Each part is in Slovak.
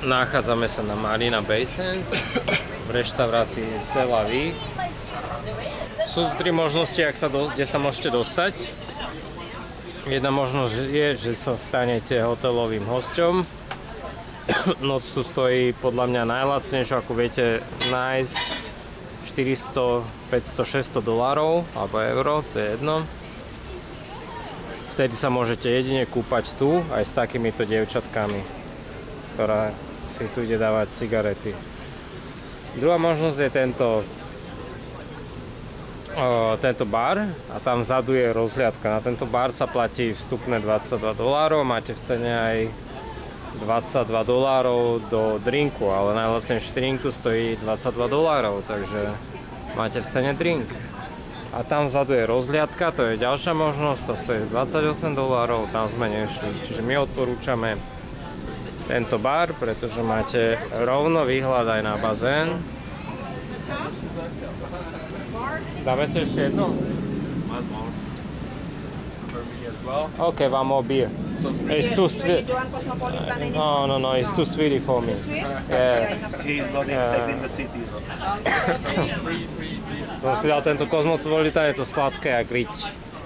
Nachádzame sa na Marina Bay Sands v reštaurácii C'est La Vie. Sú tri možnosti, kde sa môžete dostať. Jedna možnosť je, že sa stanete hotelovým hosťom. Noc tu stojí podľa mňa najlacnejšie, ako viete nájsť, 400, 500, 600 dolárov alebo euro, to je jedno. Vtedy sa môžete jedine kúpať tu aj s takýmito dievčatkami, ktorá si tu ide dávať cigarety. Druhá možnosť je tento bar a tam vzadu je rozhliadka. Na tento bar sa platí vstupné 22 dolárov, máte v cene aj 22 dolárov do drinku, ale najlacnejší drink tu stojí 22 dolárov, takže máte v cene drink. A tam vzadu je rozhliadka, to je ďalšia možnosť, to stojí 28 dolárov, tam sme nešli. Čiže my odporúčame tento bar, pretože máte rovno výhľad aj na bazén. Dáme si ešte jedno? OK, one more beer. It's too sweet. No, it's too sweet for me. Yeah. He's loading sex in the city. Som si dal tento Cosmopolitan, je to sladké jak riť.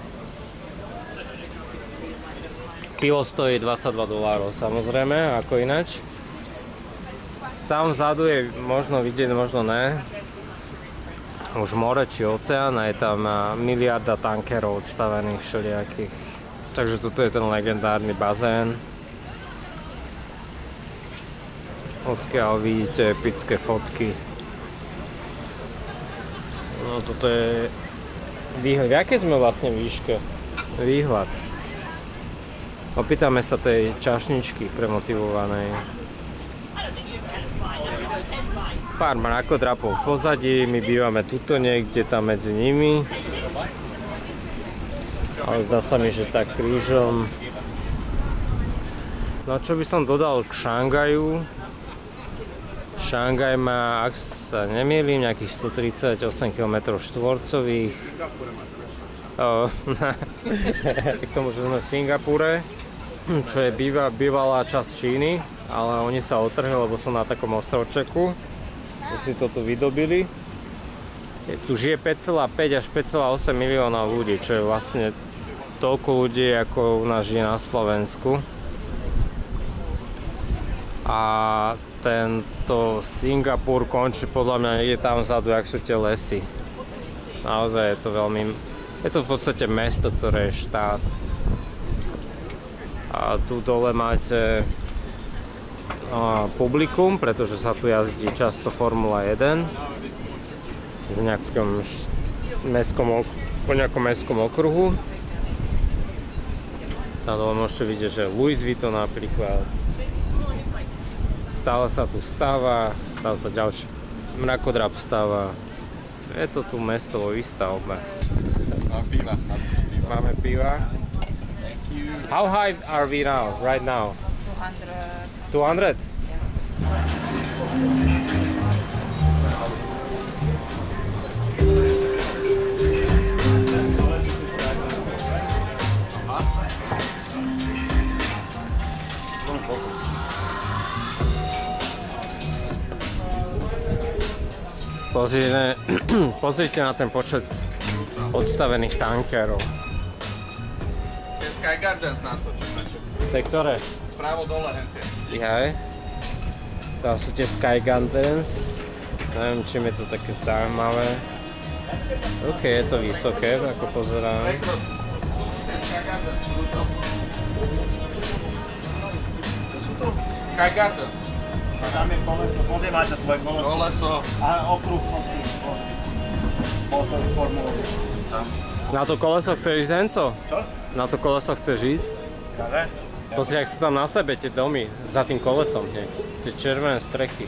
Pivo stojí 22 dolárov, samozrejme, ako inač. Tam vzadu je možno vidieť, možno ne. Už more či oceán, a je tam miliarda tankerov odstavených všelijakých. Takže toto je ten legendárny bazén. Odkiaľ vidíte epické fotky. No toto je výhľad. V akej sme vlastne výške? Výhľad. Opýtame sa tej čašničky premotivovanej. Pár mrakodrapov v pozadí, my bývame tuto niekde tam medzi nimi. Ale zdá sa mi, že tak krížom. No čo by som dodal k Šangaju? Šangaj má, ak sa nemýlim, nejakých 138 km štvorcových. K tomu, že sme v Singapúre, čo je bývalá časť Číny, ale oni sa otrhli, lebo sú na takom ostrovčeku, kde si toto vydobili. Tu žije 5,5 až 5,8 milióna ľudí, čo je vlastne toľko ľudí, ako u nás žije na Slovensku. A tento Singapur končí podľa mňa niekde tam vzadu, jak sú tie lesy. Naozaj je to veľmi... Je to v podstate mesto, ktoré je štát. A tu dole máte publikum, pretože sa tu jazdí často Formula 1 z nejakom po nejakom mestskom okruhu. Tam dole môžete vidieť, že Louis Vuitton napríklad. Stále sa tu stáva, tam sa ďalší mrakodrap stáva. Je to tu mesto vo výstavbe. Piva. Máme piva. How high are we now, right now? 200. 200? Pozrite na ten počet odstavených tankerov. Je Sky Gardens na to, čo máte. To je ktoré? Právo dole, hente. Jaj. Tam sú tie Sky Gardens. Neviem, čím je to také zaujímavé. OK, je to vysoké, ako pozerám. Sky Gardens. Tam je koleso, pozrie máte tvoje koleso. Koleso. A okruh od tých. Motor formulový. Na to koleso chceš ísť, Enco? Čo? Na to koleso chceš ísť? Ale? Pozri, ak sú tam na sebe tie domy, za tým kolesom hneď. Tie červené strechy.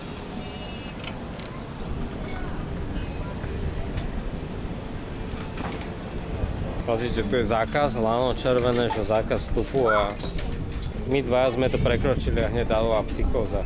Pozrite, tu je zákaz, lano červené, že zákaz vstupu a my dvaja sme to prekročili a hneď dala psychóza.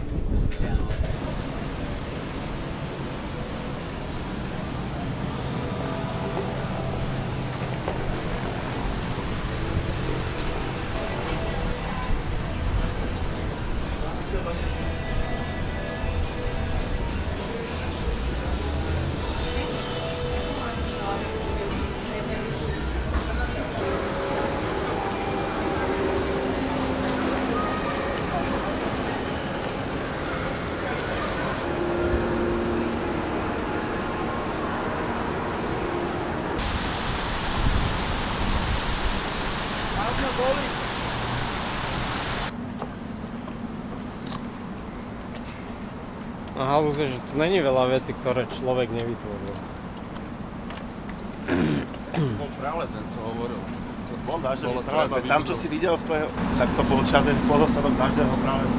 No halúze, že tu není veľa vecí, ktoré človek nevytvoril. Bol pralezen, co hovoril. Bol vážený prález, tam čo si videl z toho, tak to bol čas pozostatok každého práleza.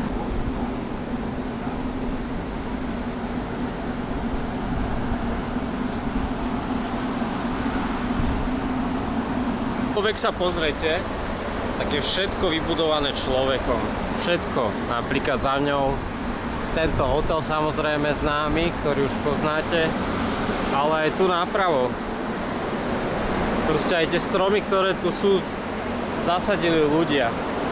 Človek sa pozrite, tak je všetko vybudované človekom. Všetko. Napríklad za ňou tento hotel samozrejme známy, ktorý už poznáte, ale aj tu napravo. Proste aj tie stromy, ktoré tu sú, zasadili ľudia.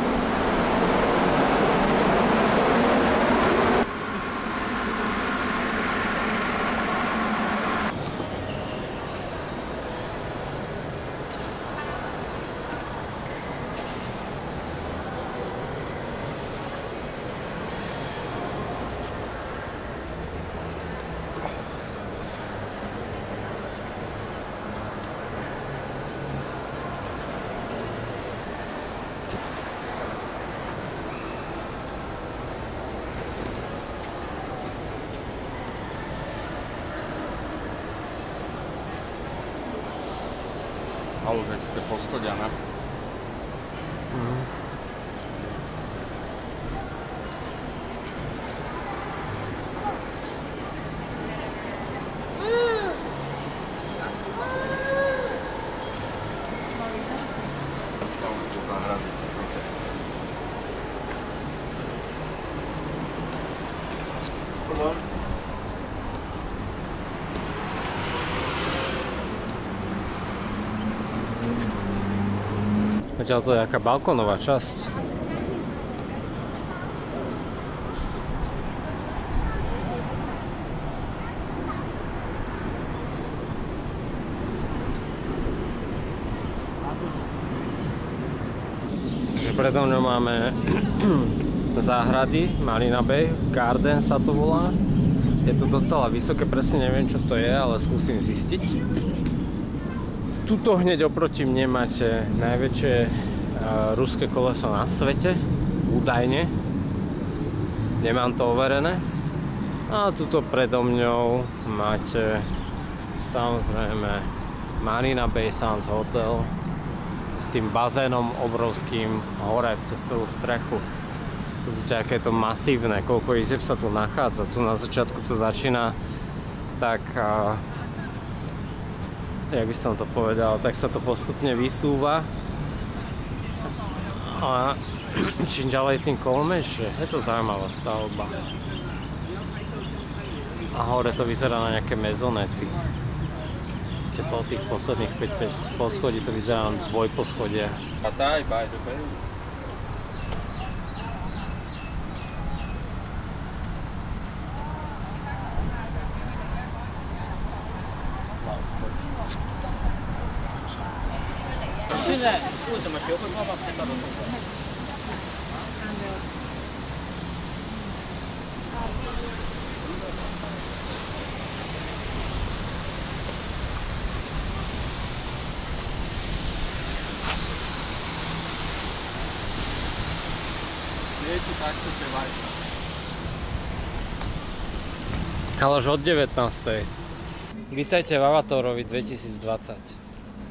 Halúze, ste poschodia, ne? Pozor. Zatiaľ to je jaká balkónová časť. Takže predo mňou máme záhrady, Marina Bay Garden sa to volá. Je to docela vysoké, presne neviem čo to je, ale skúsim zistiť. Tuto hneď oproti mne máte najväčšie ruské koleso na svete, údajne. Nemám to overené. A tuto predo mňou máte samozrejme Marina Bay Sands Hotel s tým bazénom obrovským hore cez celú strechu. Zďa, aké je to masívne, koľko izieb sa tu nachádza. Tu na začiatku to začína tak... jak by som to povedal, tak sa to postupne vysúva a čím ďalej tým kolmejšie. Je to zaujímavá stavba. A hore to vyzerá na nejaké mezonety. Keď po tých posledných 5 poschodí to vyzerá na dvojposchodie. A taj, by the way. Ale až od 19. Vítajte v Avatorovi 2020.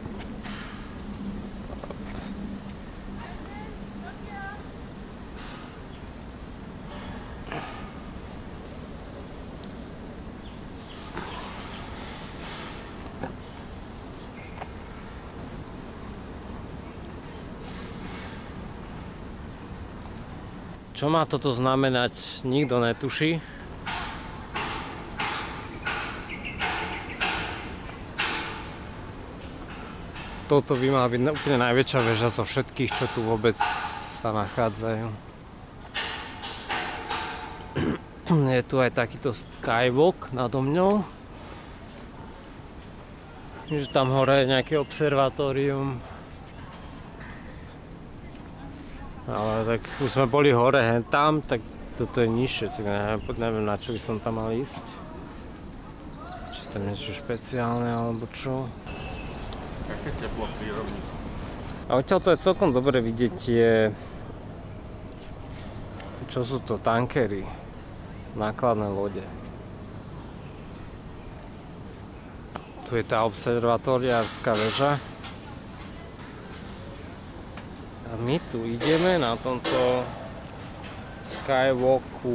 Čo má toto znamenať, nikto netuší. Toto by mala byť úplne najväčšia väža zo všetkých, čo tu vôbec sa nachádzajú. Je tu aj takýto skywalk nado mňou. Že tam hore je nejaké observatórium. Ale tak už sme boli hore tam, tak toto je nižšie, tak neviem na čo by som tam mal ísť. Či tam niečo špeciálne alebo čo. Aké teplo prírodní. A odtiaľ to je celkom dobre vidieť tie... Čo sú to? Tankery. nákladné lode. Tu je tá observatóriárska väža. A my tu ideme na tomto skywalku.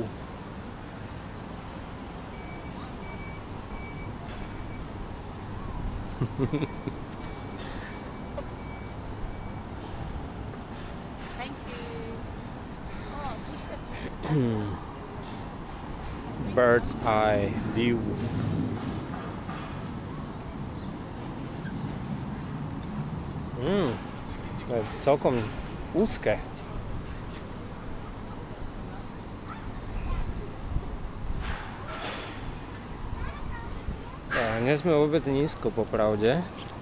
Bird's eye view. To je celkom úzke. Nie sme vôbec nízko, popravde.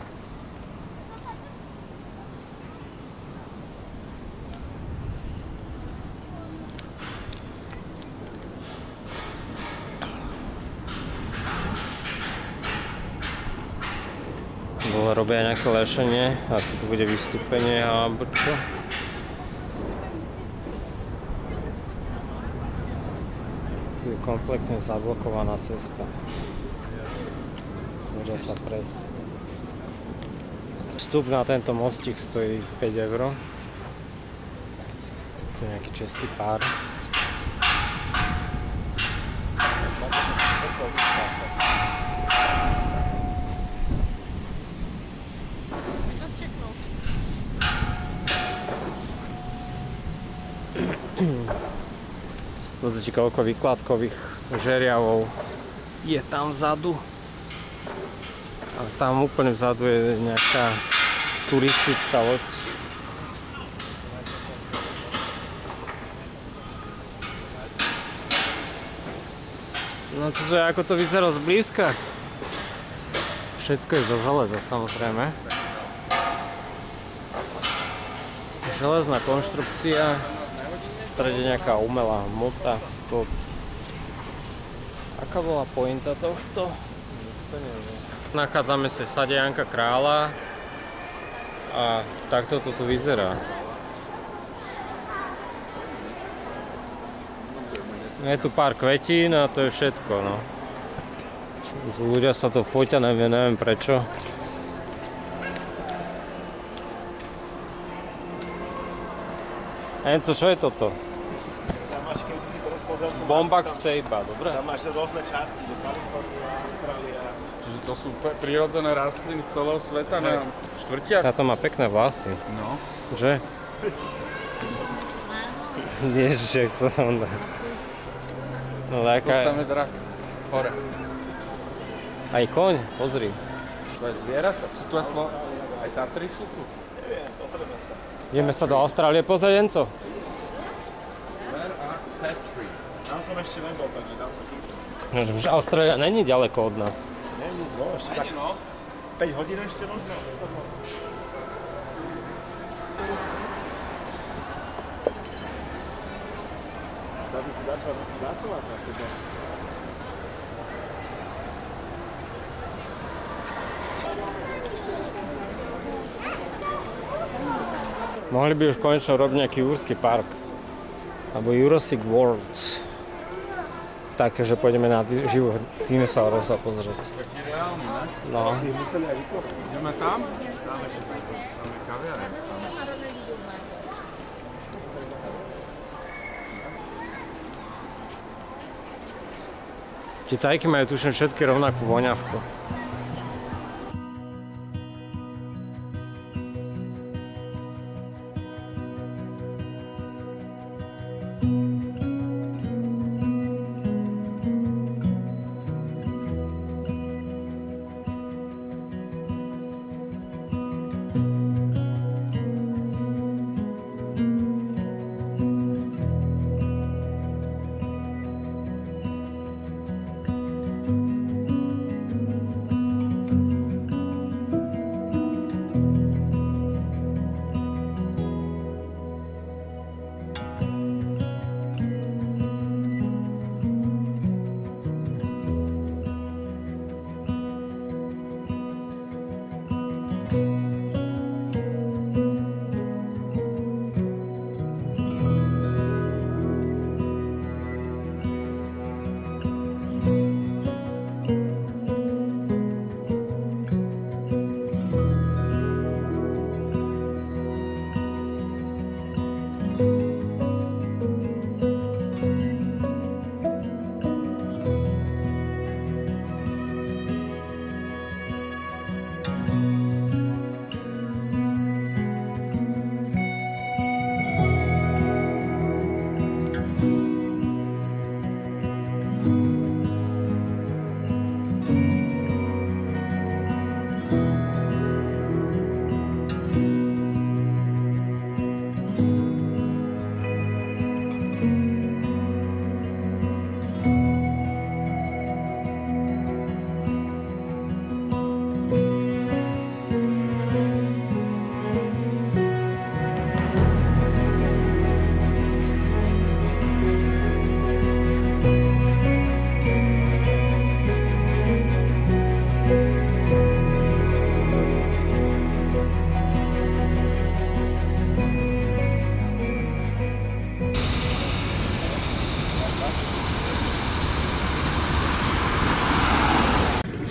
Dole robia nejaké lešenie, asi tu bude vystúpenie alebo čo. Tu je kompletne zablokovaná cesta. Môže sa prejsť. Vstup na tento mostík stojí 5 €. Tu je nejaký český pár. Pozrite, koľko výkladkových žeriavov je tam vzadu. A tam úplne vzadu je nejaká turistická loď. No toto je, ako to vyzerá zblízka. Všetko je zo železa, samozrejme. Železná konštrukcia. V strede nejaká umelá hmota. Aká bola pointa tohto? To neviem. Nachádzame sa v sade Janka Kráľa a takto to tu vyzerá. Je tu pár kvetín a to je všetko, no. Ľudia sa to fotia, neviem prečo. Enco, čo je toto? Tam máš, keď si to rozpozrel, Bombax Ceiba, dobre? Tam máš rôzne časti, že Kalifornia, Austrália. Čiže to sú prírodzené rastliny z celého sveta na štvrtiach? Táto má pekné vlasy. No. Že? Ježiš, som... No taká... Tam je drak. Hore. Aj koň, pozri. To je zvieratá. Sú tu aj Tatry sú tu? Neviem, pozrieme sa. Ideme sa do Austrálie pozrieť, Enco? Where are Tatry? Tam som ešte nebol, takže tam sa chystám. No, už Austrália není ďaleko od nás. Není, no ešte tak 5 hodín ešte možno. Da by si začal pracovať na sebe. Mohli by už konečne robiť nejaký jurský park. Alebo Jurassic World. Také, že pôjdeme na živú dinosaurov sa pozrieť. Taký reálny, ne? No. Ideme tam? Tam je kaviareň. Tie tajky majú tuším všetky rovnakú voňavku.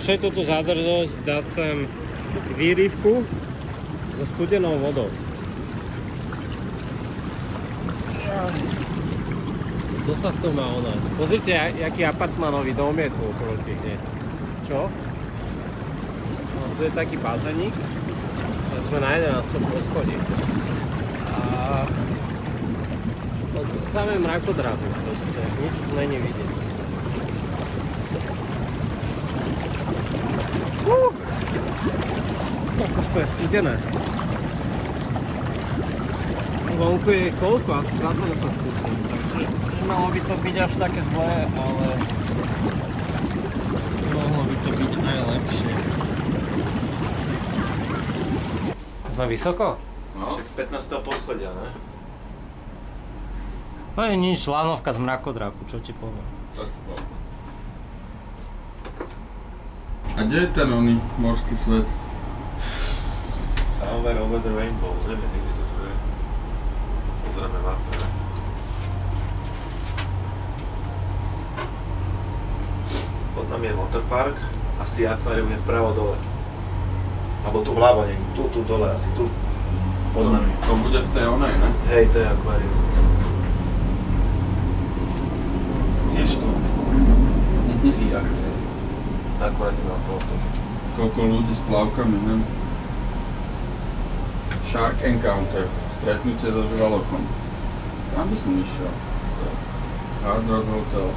čo je toto za drzosť dať sem výrivku so studenou vodou. Kto sa v tom má ona? Pozrite, aký apartmanový dom je tu oproti hneď. Čo? No, tu je taký bazénik. Sme na 11. poschodí. A tu samé mrakodrapy proste. Nič tu není vidieť. Ako to je studené. Vonku je koľko? Asi 28 stupňov. Takže nemalo by to byť až také zlé, ale mohlo by to byť aj lepšie. Sme vysoko? No. Však z 15. poschodia, ne? No je nič, lanovka z mrakodrapu, čo ti poviem. A kde je ten oný morský svet? Somewhere over the rainbow, neviem, niekde to tu je. Pozrieme mapu, ne? Pod nami je waterpark a Sea Aquarium je vpravo dole. Alebo tu vľavo niekde, tu dole asi, tu. Pod nami. To bude v tej onej, ne? Hej, to je akvárium. Vieš to? Sea Aquarium. Akurát nemám foto. Koľko ľudí s plavkami, ne? Shark Encounter. Stretnutie so žralokom. Tam by som išiel. Hard Rock Hotel.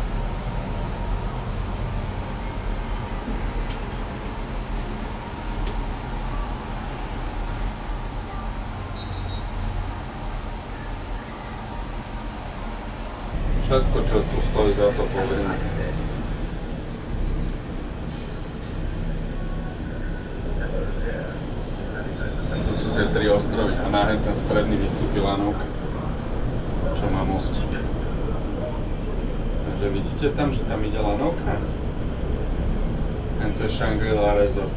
Všetko, čo tu stojí za to, pozrieme. To sú tie 3 ostrovy a na ten stredný vystúpi lanovka, čo má mostík. Takže vidíte tam, že tam ide lanovka? A to je Shangri-La Resort.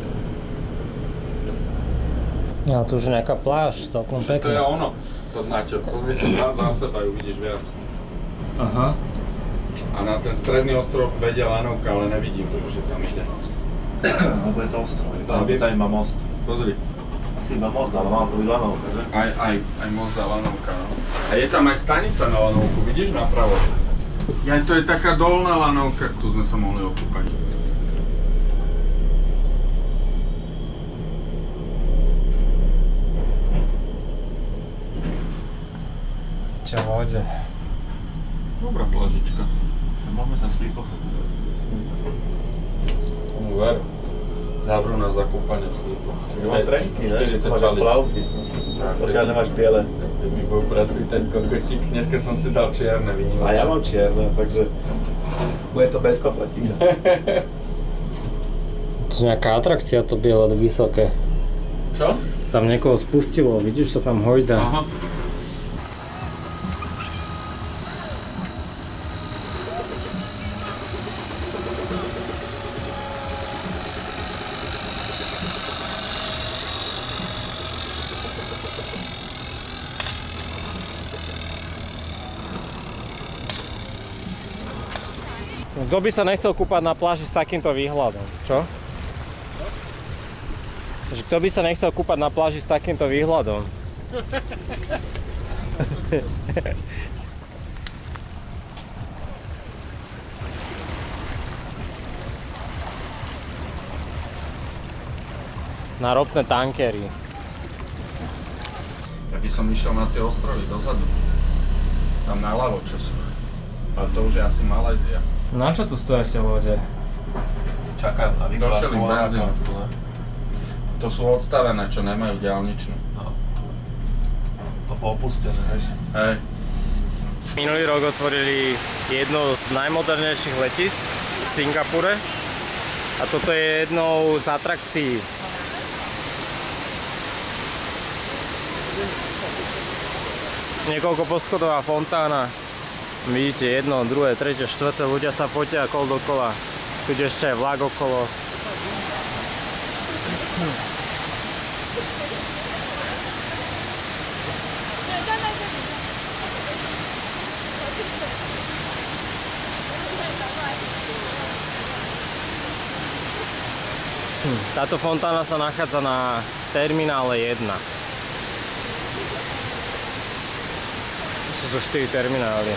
Ja, tu už je nejaká pláž, celkom pekná. To je ono, to Naťo. Pozri sa za seba, uvidíš viac. Aha. A na ten stredný ostrov vedia lanovka, ale nevidím, že tam ide. Lebo je to ostrov, tam iba most. Pozri. Asi iba most, ale mám to byť lanovka, že? Aj most a lanovka, no. A je tam aj stanica na lanovku, vidíš napravo? Ja, to je taká dolná lanovka, tu sme sa mohli okúpať. Čo vode. Dobrá plažička. Môžeme sa v slípoch okúpať. Tomu ver. Zábrú nás za kúpanie v slípoch. Mám trenky, ne? Že to máš plavky. Pokiaľ nemáš biele. Keď mi budú presvítať kokotík. Dneska som si dal čierne výnimočné. A ja mám čierne, takže bude to bez kokotíka. To je nejaká atrakcia, to biele vysoké. Čo? Tam niekoho spustilo, vidíš, sa tam hojda. Aha. Kto by sa nechcel kúpať na pláži s takýmto výhľadom, čo? Kto by sa nechcel kúpať na pláži s takýmto výhľadom? Na ropné tankery. Ja by som išiel na tie ostrovy dozadu. Tam naľavo, čo sú. Ale to už je asi Malajzia. Na čo tu stojíte lode? Čakajú na výklad. Došiel im benzín. To sú odstavené, čo nemajú diaľničnú. No. To opustené, vieš. Hej. Minulý rok otvorili jedno z najmodernejších letísk v Singapure. A toto je jednou z atrakcií. Niekoľko poschodová fontána. Vidíte, jedno, druhé, tretie, štvrté, ľudia sa potia kol dokola. Tu ešte aj vlak okolo. Táto fontána sa nachádza na terminále 1. Sú to 4 terminály.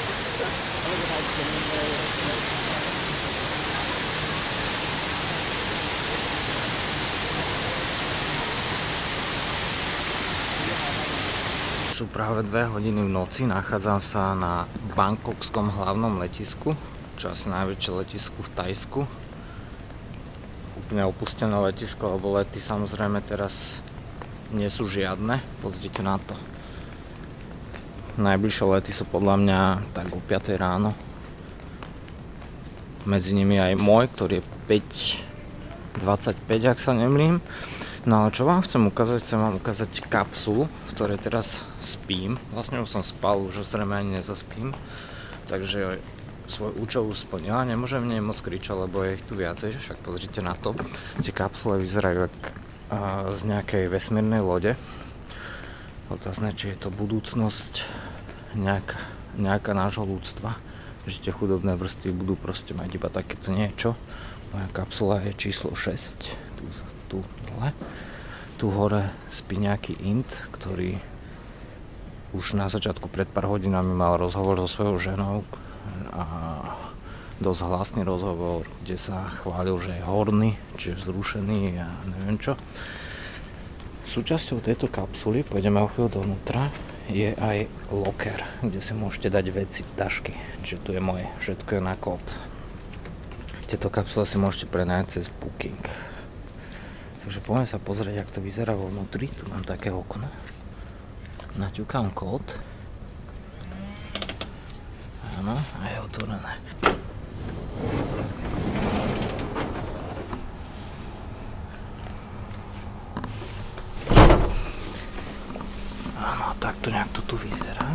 Sú práve 2 hodiny v noci, nachádzam sa na bangkokskom hlavnom letisku, čo asi najväčšie letisku v Thajsku. Úplne opustené letisko, lebo lety samozrejme teraz nie sú žiadne, pozrite na to. Najbližšie lety sú podľa mňa tak o 5 ráno. Medzi nimi aj môj, ktorý je 5:25, ak sa nemýlim. No ale čo vám chcem vám ukázať kapsulu, v ktorej teraz spím. Vlastne už som spal, už zrejme ani nezaspím. Takže svoj účel už splnila, nemôžem v nej moc kričať, lebo je ich tu viacej, však pozrite na to. Tie kapsule vyzerajú jak z nejakej vesmírnej lode. Otázne, či je to budúcnosť nejaká nášho ľudstva, že tie chudobné vrstvy budú proste mať iba takéto niečo. Moja kapsula je číslo 6, tu dole. Tu hore spí nejaký Int, ktorý už na začiatku pred pár hodinami mal rozhovor so svojou ženou a dosť hlasný rozhovor, kde sa chválil, že je horný, čiže zrušený a neviem čo. Súčasťou tejto kapsuly, pôjdeme o chvíľu dovnútra, je aj locker, kde si môžete dať veci, tašky, čiže tu je moje, všetko je na kód. Tieto kapsule si môžete prenajať cez Booking. Takže poďme sa pozrieť, jak to vyzerá vo vnútri. Tu mám také okno. Naťukám kód. Áno, a je otvorené. Áno, takto nejak to tu vyzerá.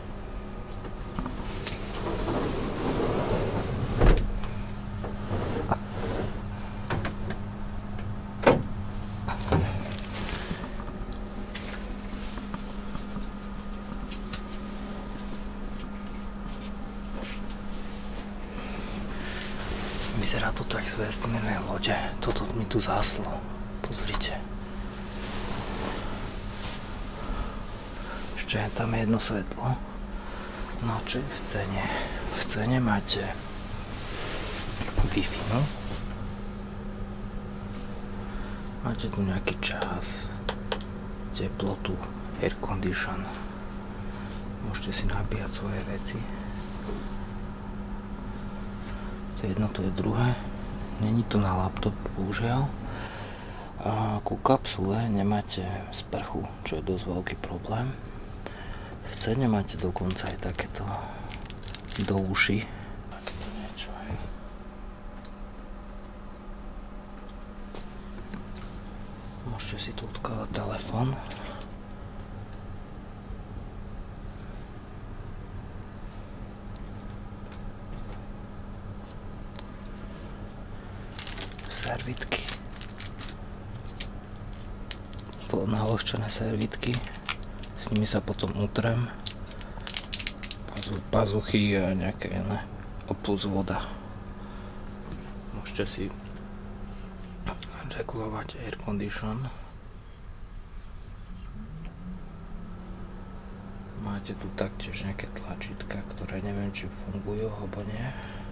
Vyzerá to tak z vesmírnej lode. Toto mi tu záslo. Pozrite. Ešte je tam jedno svetlo. No čo je v cene? V cene máte Wi-Fi, no? Máte tu nejaký čas, teplotu, air condition. Môžete si nabíjať svoje veci. To je jedno, to je druhé. Není to na laptop, bohužiaľ. A ku kapsule nemáte sprchu, čo je dosť veľký problém. V cene máte dokonca aj takéto do uši. Takéto niečo. Môžete si tu odkladať telefón. Servitky. Nalohčené servitky. S nimi sa potom utrem. Pazuchy a nejaké iné. Plus voda. Môžete si regulovať air condition. Máte tu taktiež nejaké tlačítka, ktoré neviem, či fungujú alebo nie.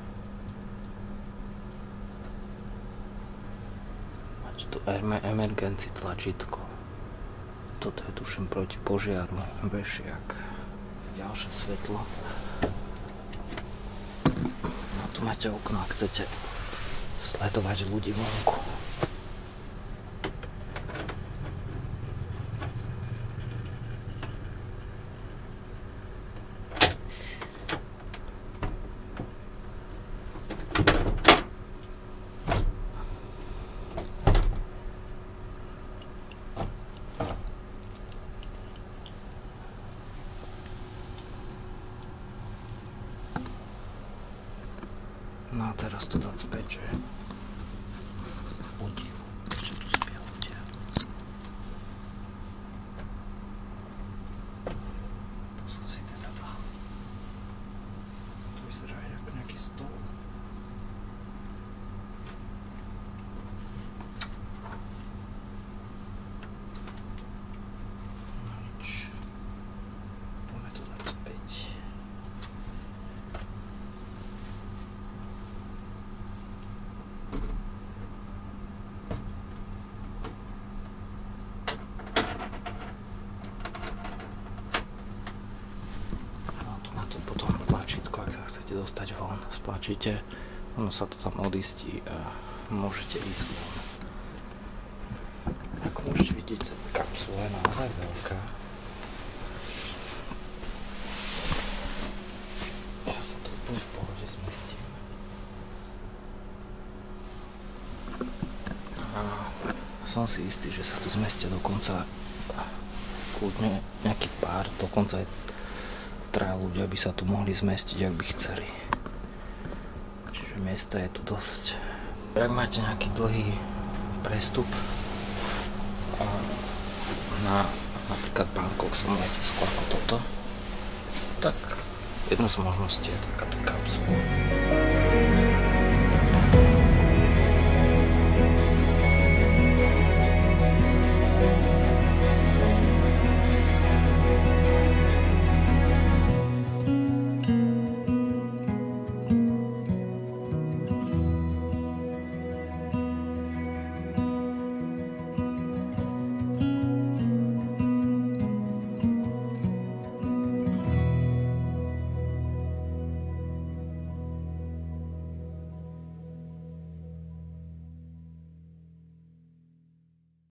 Tu emergency tlačítko. Toto je tuším proti požiaru. Vešiak. Ďalšie svetlo. No tu máte okno, ak chcete sledovať ľudí vonku. No a teraz to dať späť, že podiv, čo tu spia ľudia. To som si teda dal. To vyzerá ako nejaký stôl. stlačíte, ono sa to tam odistí a môžete ísť von. Ako môžete vidieť, kapsula je naozaj veľká. Ja sa to úplne v pohode zmestím. A som si istý, že sa tu zmestia dokonca kľudne nejaký pár, dokonca aj 3 ľudia by sa tu mohli zmestiť, ak by chceli. Čiže miesta je tu dosť. Ak máte nejaký dlhý prestup na napríklad Bangkok letisku ako toto, tak jedna z možností je takáto kapsula.